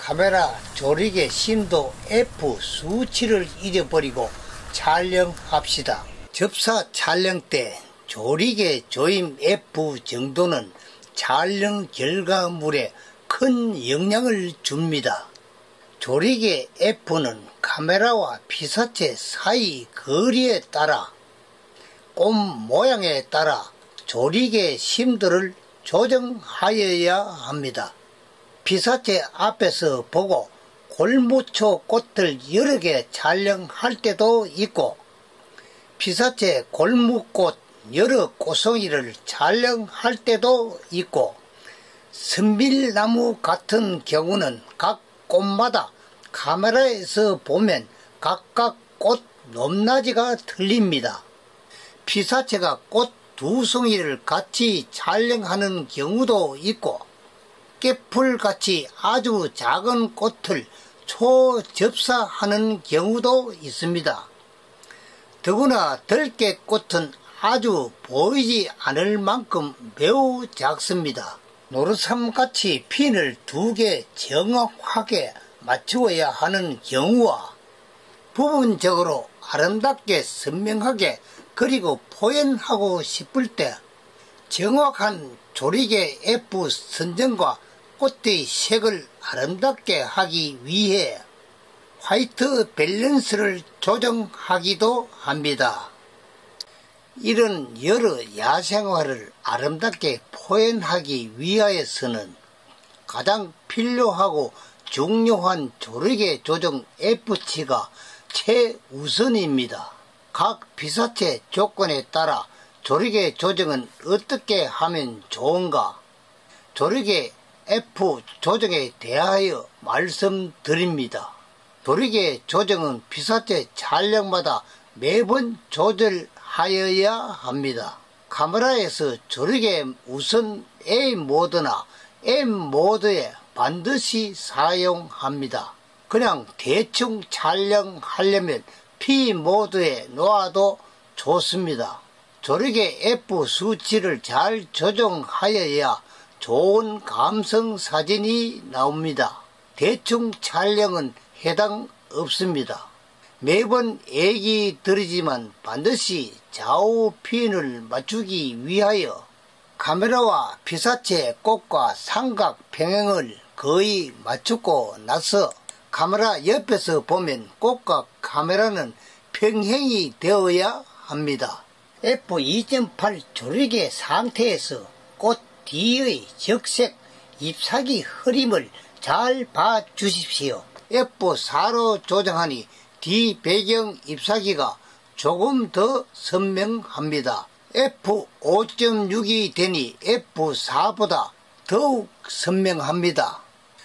카메라 조리개 심도 F 수치를 잊어버리고 촬영합시다. 접사 촬영 때 조리개 조임 F 정도는 촬영 결과물에 큰 영향을 줍니다. 조리개 F는 카메라와 피사체 사이 거리에 따라 꽃 모양에 따라 조리개 심도를 조정하여야 합니다. 피사체 앞에서 보고 골무초 꽃을 여러 개 촬영할 때도 있고 피사체 골무꽃 여러 꽃송이를 촬영할 때도 있고 선밀나무 같은 경우는 각 꽃마다 카메라에서 보면 각각 꽃 높낮이가 틀립니다. 피사체가 꽃 두 송이를 같이 촬영하는 경우도 있고 깨풀같이 아주 작은 꽃을 초접사하는 경우도 있습니다. 더구나 들깨꽃은 아주 보이지 않을 만큼 매우 작습니다. 노르삼같이 핀을 두 개 정확하게 맞추어야 하는 경우와 부분적으로 아름답게 선명하게 그리고 포연하고 싶을 때 정확한 조리개 F 선정과 꽃의 색을 아름답게 하기 위해 화이트 밸런스를 조정하기도 합니다. 이런 여러 야생화를 아름답게 포연하기 위하여서는 가장 필요하고 중요한 조리개 조정 F치가 최우선입니다. 각 피사체 조건에 따라 조리개 조정은 어떻게 하면 좋은가? 조리개 F 조정에 대하여 말씀드립니다. 조리개 조정은 피사체 촬영마다 매번 조절하여야 합니다. 카메라에서 조리개 우선 A 모드나 M 모드에 반드시 사용합니다. 그냥 대충 촬영하려면 P 모드에 놓아도 좋습니다. 조리개 F 수치를 잘 조정하여야 좋은 감성 사진이 나옵니다. 대충 촬영은 해당 없습니다. 매번 얘기 드리지만 반드시 좌우 핀을 맞추기 위하여 카메라와 피사체 꽃과 삼각 평행을 거의 맞추고 나서 카메라 옆에서 보면 꽃과 카메라는 평행이 되어야 합니다. F2.8 조리개 상태에서 꽃 뒤의 적색 잎사귀 흐림을 잘 봐주십시오. F4로 조정하니 뒤 배경 잎사귀가 조금 더 선명합니다. F5.6이 되니 F4보다 더욱 선명합니다.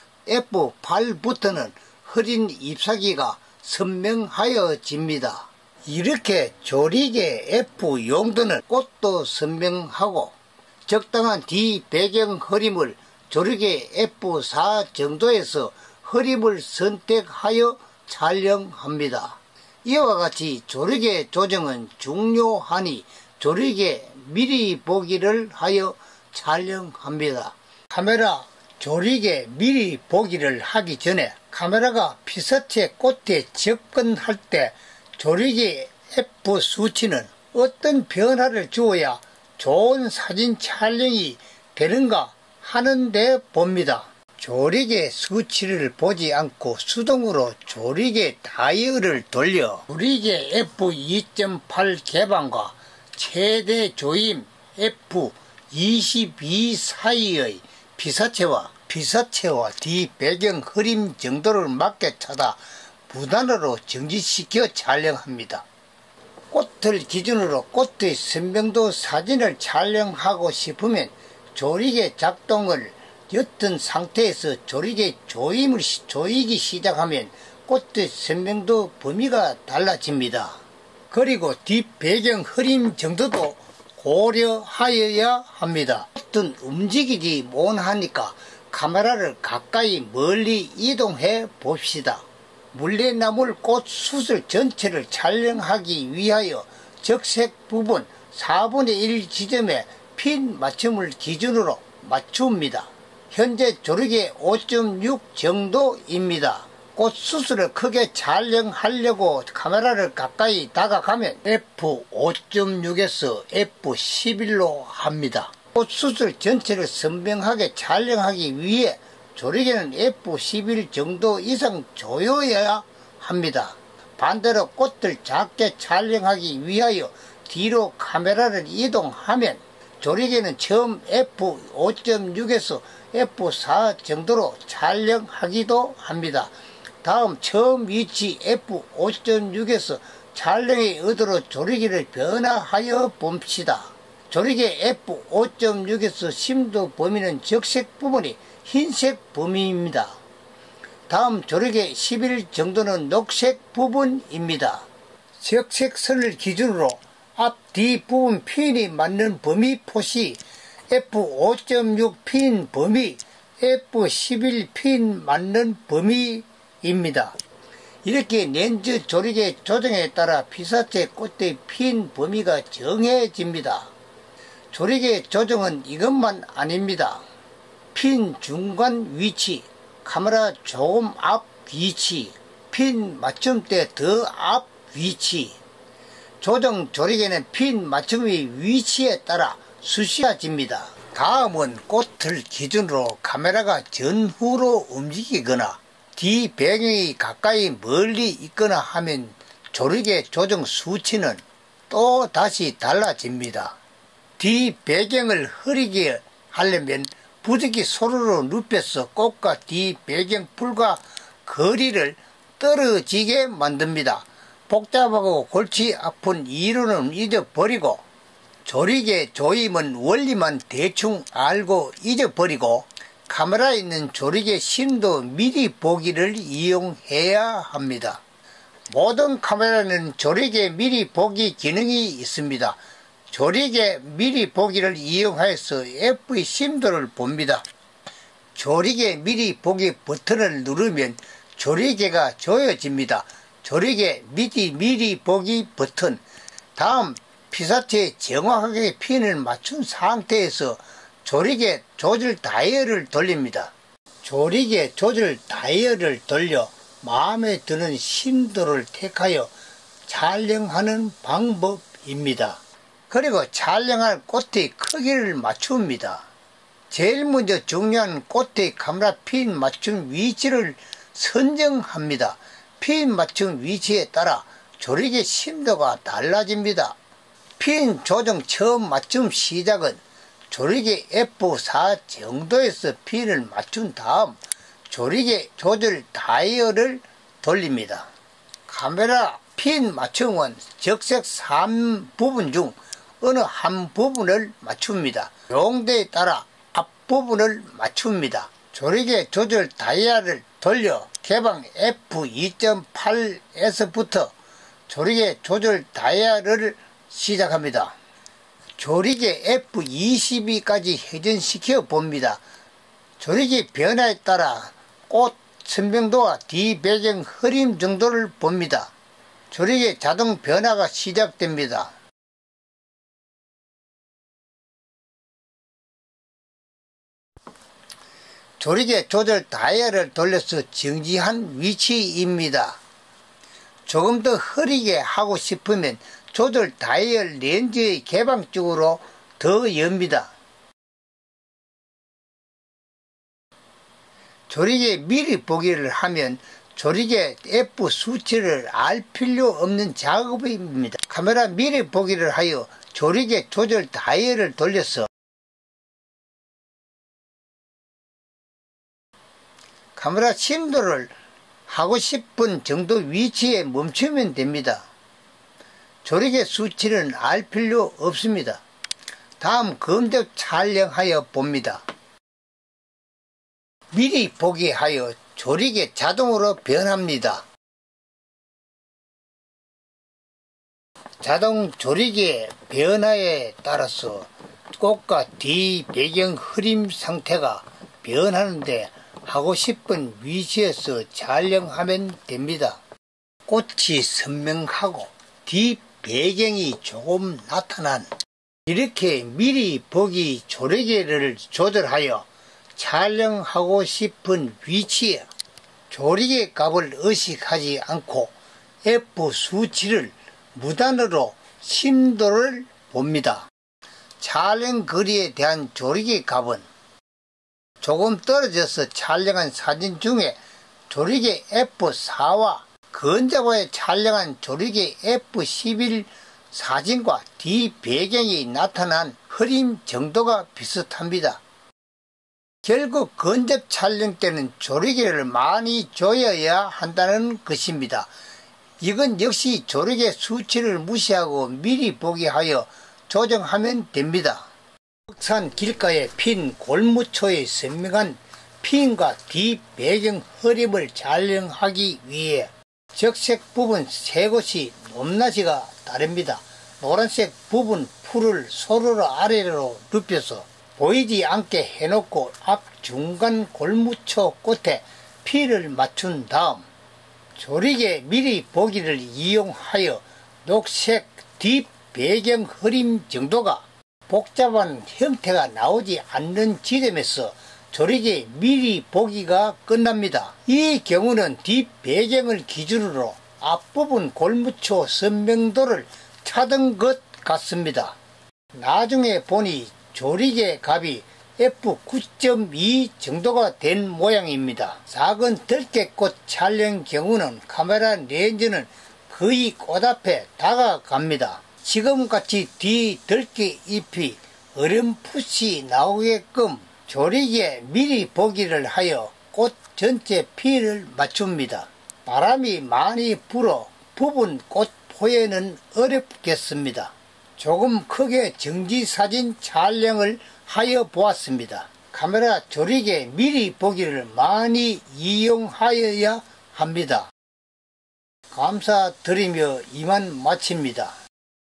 F8부터는 흐린 잎사귀가 선명하여집니다. 이렇게 조리개 F 용도는 꽃도 선명하고 적당한 뒤 배경 흐림을 조리개 F4 정도에서 흐림을 선택하여 촬영합니다. 이와 같이 조리개 조정은 중요하니 조리개 미리 보기를 하여 촬영합니다. 카메라 조리개 미리 보기를 하기 전에 카메라가 피사체 꽃에 접근할 때 조리개 F 수치는 어떤 변화를 주어야 좋은 사진 촬영이 되는가 하는데 봅니다. 조리개 수치를 보지 않고 수동으로 조리개 다이얼을 돌려 조리개 F2.8 개방과 최대 조임 F22 사이의 피사체와 뒤 배경 흐림 정도를 맞게 찾아 무단으로 정지시켜 촬영합니다. 꽃을 기준으로 꽃의 선명도 사진을 촬영하고 싶으면 조리개 작동을 옅은 상태에서 조리개 조이기 시작하면 꽃의 선명도 범위가 달라집니다. 그리고 뒷배경 흐림 정도도 고려하여야 합니다. 꽃은 움직이지 못하니까 카메라를 가까이 멀리 이동해 봅시다. 물레나물 꽃 수술 전체를 촬영하기 위하여 적색 부분 4분의 1 지점에 핀 맞춤을 기준으로 맞춥니다. 현재 조리개 5.6 정도입니다. 꽃 수술을 크게 촬영하려고 카메라를 가까이 다가가면 f5.6에서 f11로 합니다. 꽃 수술 전체를 선명하게 촬영하기 위해 조리개는 f11 정도 이상 조여야 합니다. 반대로 꽃을 작게 촬영하기 위하여 뒤로 카메라를 이동하면 조리개는 처음 f5.6에서 f4 정도로 촬영하기도 합니다. 다음 처음 위치 f5.6에서 촬영의 의도로 조리개를 변화하여 봅시다. 조리개 f5.6에서 심도 범위는 적색 부분이 흰색 범위입니다. 다음 조리개 11 정도는 녹색 부분입니다. 적색 선을 기준으로 앞, 뒤 부분 핀이 맞는 범위 표시, f5.6 핀 범위, f11 핀 맞는 범위입니다. 이렇게 렌즈 조리개 조정에 따라 피사체 꽃의 핀 범위가 정해집니다. 조리개 조정은 이것만 아닙니다. 핀 중간 위치, 카메라 조금 앞 위치, 핀 맞춤대 더 앞 위치. 조정 조리개는 핀 맞춤의 위치에 따라 수시화집니다. 다음은 꽃을 기준으로 카메라가 전후로 움직이거나 뒤 배경이 가까이 멀리 있거나 하면 조리개 조정 수치는 또 다시 달라집니다. 뒤 배경을 흐리게 하려면 부득이 손으로 눕혀서 꽃과 뒤 배경 풀과 거리를 떨어지게 만듭니다. 복잡하고 골치 아픈 이론은 잊어버리고 조리개 조임은 원리만 대충 알고 잊어버리고 카메라에 있는 조리개 심도 미리 보기를 이용해야 합니다. 모든 카메라는 조리개 미리 보기 기능이 있습니다. 조리개 미리 보기를 이용해서 F의 심도를 봅니다. 조리개 미리 보기 버튼을 누르면 조리개가 조여집니다. 조리개 미리 보기 버튼. 다음 피사체에 정확하게 핀을 맞춘 상태에서 조리개 조절 다이얼을 돌립니다. 조리개 조절 다이얼을 돌려 마음에 드는 심도를 택하여 촬영하는 방법입니다. 그리고 촬영할 꽃의 크기를 맞춥니다. 제일 먼저 중요한 꽃의 카메라 핀 맞춤 위치를 선정합니다. 핀 맞춤 위치에 따라 조리개 심도가 달라집니다. 핀 조정 처음 맞춤 시작은 조리개 F4 정도에서 핀을 맞춘 다음 조리개 조절 다이얼을 돌립니다. 카메라 핀 맞춤은 적색 3부분 중 어느 한 부분을 맞춥니다. 용도에 따라 앞부분을 맞춥니다. 조리개 조절 다이얼을 돌려 개방 F2.8에서부터 조리개 조절 다이얼을 시작합니다. 조리개 F22까지 회전시켜 봅니다. 조리개 변화에 따라 꽃 선명도와 뒤 배경 흐림 정도를 봅니다. 조리개 자동 변화가 시작됩니다. 조리개 조절 다이얼을 돌려서 정지한 위치입니다. 조금 더 흐리게 하고 싶으면 조절 다이얼 렌즈의 개방 쪽으로 더 엽니다. 조리개 미리 보기를 하면 조리개 F 수치를 알 필요 없는 작업입니다. 카메라 미리 보기를 하여 조리개 조절 다이얼을 돌려서 카메라 심도를 하고 싶은 정도 위치에 멈추면 됩니다. 조리개 수치는 알 필요 없습니다. 다음 검색 촬영하여 봅니다. 미리 보기 하여 조리개 자동으로 변합니다. 자동 조리개 변화에 따라서 꽃과 뒤 배경 흐림 상태가 변하는데 하고 싶은 위치에서 촬영하면 됩니다. 꽃이 선명하고 뒤 배경이 조금 나타난 이렇게 미리 보기 조리개를 조절하여 촬영하고 싶은 위치에 조리개 값을 의식하지 않고 F 수치를 무단으로 심도를 봅니다. 촬영 거리에 대한 조리개 값은 조금 떨어져서 촬영한 사진 중에 조리개 F4와 근접하에 촬영한 조리개 F11 사진과 뒤 배경이 나타난 흐림 정도가 비슷합니다. 결국 근접 촬영 때는 조리개를 많이 조여야 한다는 것입니다. 이건 역시 조리개 수치를 무시하고 미리 보기 하여 조정하면 됩니다. 산 길가에 핀 골무초의 선명한 핀과 뒤 배경 흐림을 촬영하기 위해 적색 부분 세 곳이 높낮이가 다릅니다. 노란색 부분 풀을 서로 아래로 눕혀서 보이지 않게 해놓고 앞 중간 골무초 끝에 피를 맞춘 다음 조리개 미리 보기를 이용하여 녹색 뒷 배경 흐림 정도가 복잡한 형태가 나오지 않는 지점에서 조리개 미리 보기가 끝납니다. 이 경우는 뒷 배경을 기준으로 앞부분 골무초 선명도를 찾은 것 같습니다. 나중에 보니 조리개 값이 F9.2 정도가 된 모양입니다. 작은 들깨꽃 촬영 경우는 카메라 렌즈는 거의 꽃 앞에 다가갑니다. 지금같이 뒤 들깨 잎이 어렴풋이 나오게끔 조리개 미리 보기를 하여 꽃 전체 피를 맞춥니다. 바람이 많이 불어 부분 꽃 포에는 어렵겠습니다. 조금 크게 정지사진 촬영을 하여 보았습니다. 카메라 조리개 미리 보기를 많이 이용하여야 합니다. 감사드리며 이만 마칩니다.